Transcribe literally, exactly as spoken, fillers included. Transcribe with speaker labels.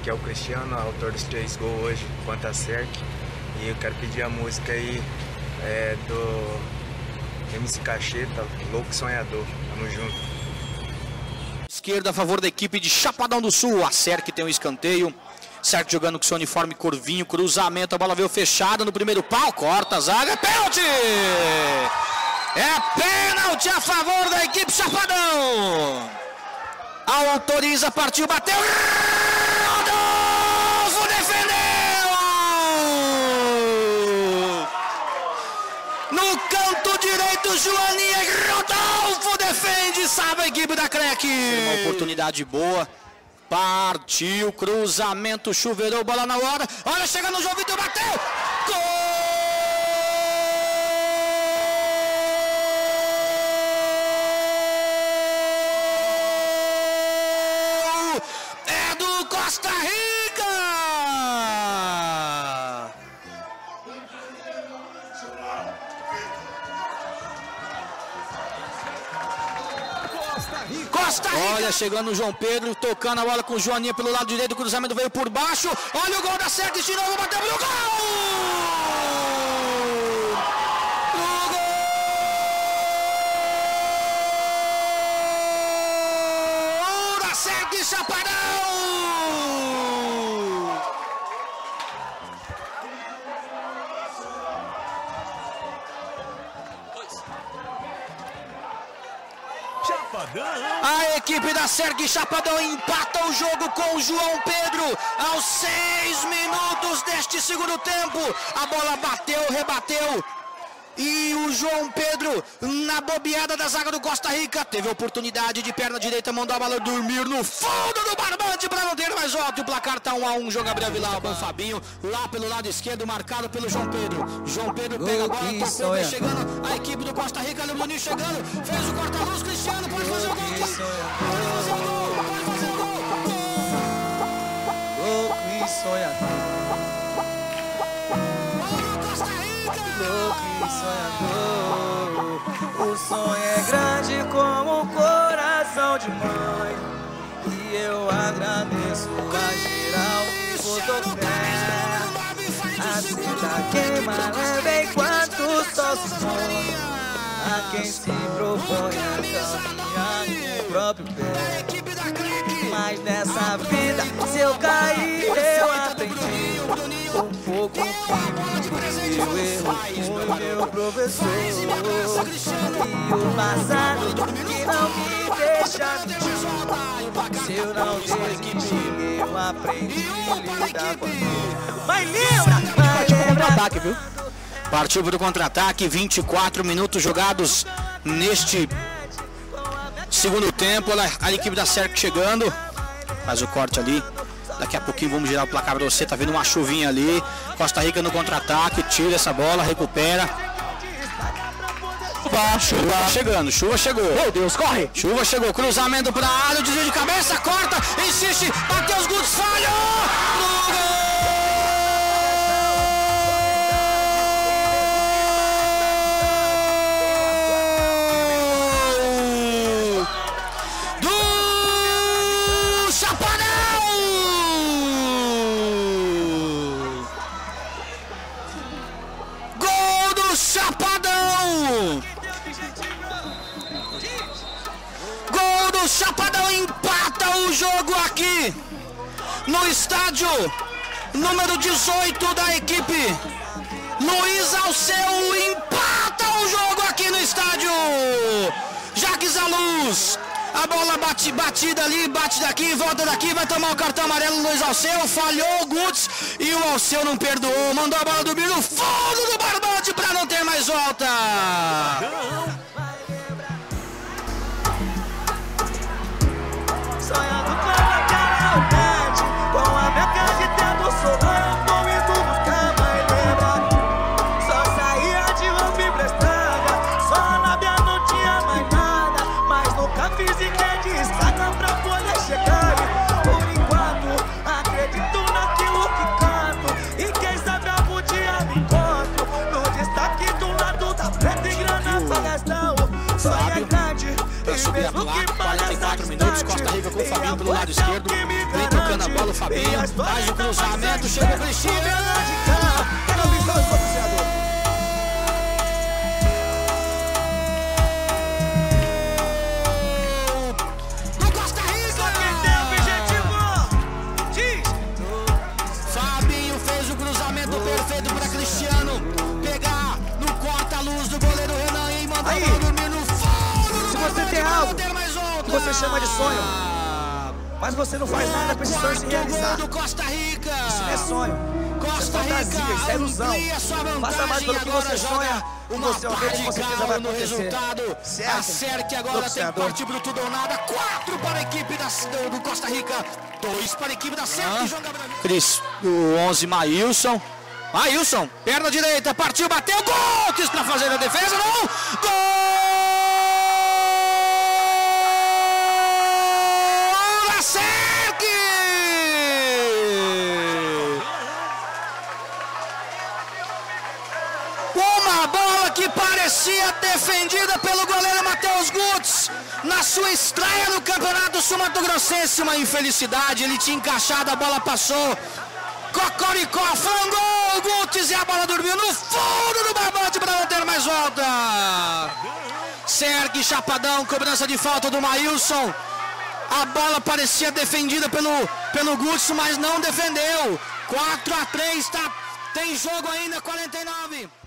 Speaker 1: que é o Cristiano, autor dos três gols hoje contra a Serk. E eu quero pedir a música aí é, do M C Cacheta, Louco Sonhador. Tamo junto.
Speaker 2: Esquerda a favor da equipe de Chapadão do Sul. A Serk tem um escanteio. Serk jogando com seu uniforme corvinho, cruzamento, a bola veio fechada no primeiro pau, corta a zaga, pênalti! É pênalti a favor da equipe Chapadão! Autoriza, partiu, bateu, Rodolfo defendeu! No canto direito, Joaninha, Rodolfo defende, salva a equipe da Crec! Uma oportunidade boa. Partiu, cruzamento, chuveirou, bola na hora. Olha, chega no João Vitor, bateu! Gol! É do Costa Rica! Costa Rica! Olha, chegando o João Pedro, tocando a bola com o Joaninha pelo lado direito, o cruzamento veio por baixo. Olha o gol da Serk, de novo, bateu pro gol! Pro gol da Serk Chapadão! A equipe da Serk Chapadão empata o jogo com o João Pedro aos seis minutos deste segundo tempo. A bola bateu, rebateu. E o João Pedro, na bobeada da zaga do Costa Rica, teve a oportunidade de perna direita, mandou a bola dormir no fundo do barbante para não ter mais volta. O placar tá um a um, jogo Gabriel Vilar com o Fabinho, lá pelo lado esquerdo, marcado pelo João Pedro. João Pedro pega a bola, tocou, vem chegando a equipe do Costa Rica, o Bruninho chegando, fez o corta-luz, Cristiano, pode fazer o gol, pode fazer o gol, pode fazer o gol.
Speaker 3: Louco e sonhador. Louco e sonhador. O sonho é grande como um coração de mãe. E eu agradeço a geral que botou fé. A vida queima leve enquanto o sol se põe. A quem se propõe a caminhar no próprio pé. Mas nessa vida, se eu cair, eu aprendi um pouco que meu erro foi meu professor. E o passado que não me deixa mentir. Se eu não desistir, eu aprendi a lidar com a dor. Mas lembra, mas lembra.
Speaker 2: Contra-ataque, viu? Partiu para o contra-ataque, vinte e quatro minutos jogados neste segundo tempo. A equipe da Serk chegando, faz o corte ali. Daqui a pouquinho vamos girar o placar para você. Tá vendo uma chuvinha ali. Costa Rica no contra-ataque, tira essa bola, recupera. Chuva tá chegando, chuva chegou. Meu Deus, corre! Chuva chegou, cruzamento para a área, desvio de cabeça, corta, insiste, Matheus Guts falhou! Pro gol! Chapadão! Gol do Chapadão, empata o jogo aqui no estádio número dezoito da equipe. Luiz Alceu empata o jogo aqui no estádio Jacques Aluz. A bola bate, batida ali, bate daqui, volta daqui, vai tomar o cartão amarelo. Luiz Alceu falhou o Guts e o Alceu não perdoou. Mandou a bola dormir no fundo do barbante para não ter mais volta.
Speaker 3: Sonhando com a realidade, com a minha casa tendo sonhando, indo buscar mais lembra. Só saía de roupa emprestada, só na minha não tinha mais nada, mas nunca fiz e quer descarga pra poder chegar. Por enquanto, acredito naquilo que canto, e quem sabe algum dia me encontro no destaque do lado da preta e grana pra gastar. Sonho é grande,
Speaker 2: Para subir a placa, quarenta e quatro minutos, Costa Rica com o Fabinho pelo lado esquerdo, vem tocando a bola, pelo Fabinho.
Speaker 3: E a história
Speaker 2: Faz o
Speaker 3: tá
Speaker 2: cruzamento,
Speaker 3: passando.
Speaker 2: chega o Cristiano.
Speaker 3: Goleada de cá. Quero ouvir só os torcedores.
Speaker 2: Do Costa Rica.
Speaker 3: Só quem tem objetivo diz.
Speaker 2: Fabinho fez o cruzamento perfeito para Cristiano pegar no corta-luz do goleiro Renan e mandar
Speaker 3: Aí.
Speaker 2: a bola dormir no fundo.
Speaker 3: Se
Speaker 2: do
Speaker 3: você
Speaker 2: barbante
Speaker 3: tem
Speaker 2: para
Speaker 3: algo
Speaker 2: não ter mais outra.
Speaker 3: que você chama de sonho, mas você não faz nada pra esse sonho se
Speaker 2: Quarto gol
Speaker 3: realizar.
Speaker 2: do Costa Rica.
Speaker 3: Isso não é sonho.
Speaker 2: Costa
Speaker 3: Isso é fantasia,
Speaker 2: Rica
Speaker 3: isso é ilusão.
Speaker 2: amplia sua vantagem.
Speaker 3: Faça mais pelo que
Speaker 2: Agora
Speaker 3: você
Speaker 2: joga
Speaker 3: sonha e
Speaker 2: uma
Speaker 3: você vai ver que com certeza vai
Speaker 2: no
Speaker 3: acontecer.
Speaker 2: resultado.
Speaker 3: Certo?
Speaker 2: A Cerque agora tem que
Speaker 3: Torcedor.
Speaker 2: partir pro tudo ou nada. Quatro para a equipe da, do, do Costa Rica. Dois para a equipe da Cerque. João Gabriel. Cris, o onze, Maílson. Maílson, perna direita, partiu, bateu, gol! Quis pra fazer a defesa, não! Gol da Cerque! Uma bola que parecia defendida pelo goleiro Matheus Gutz na sua estreia no Campeonato Sul-Mato-Grossense. Uma infelicidade, ele tinha encaixado, a bola passou. Cocoricó, foi um gol, Gutz, e a bola dormiu no fundo do barbante para não ter mais volta. Cerque, Chapadão, cobrança de falta do Maílson. A bola parecia defendida pelo, pelo Gutz, mas não defendeu. quatro a três, tá, tem jogo ainda, quarenta e nove.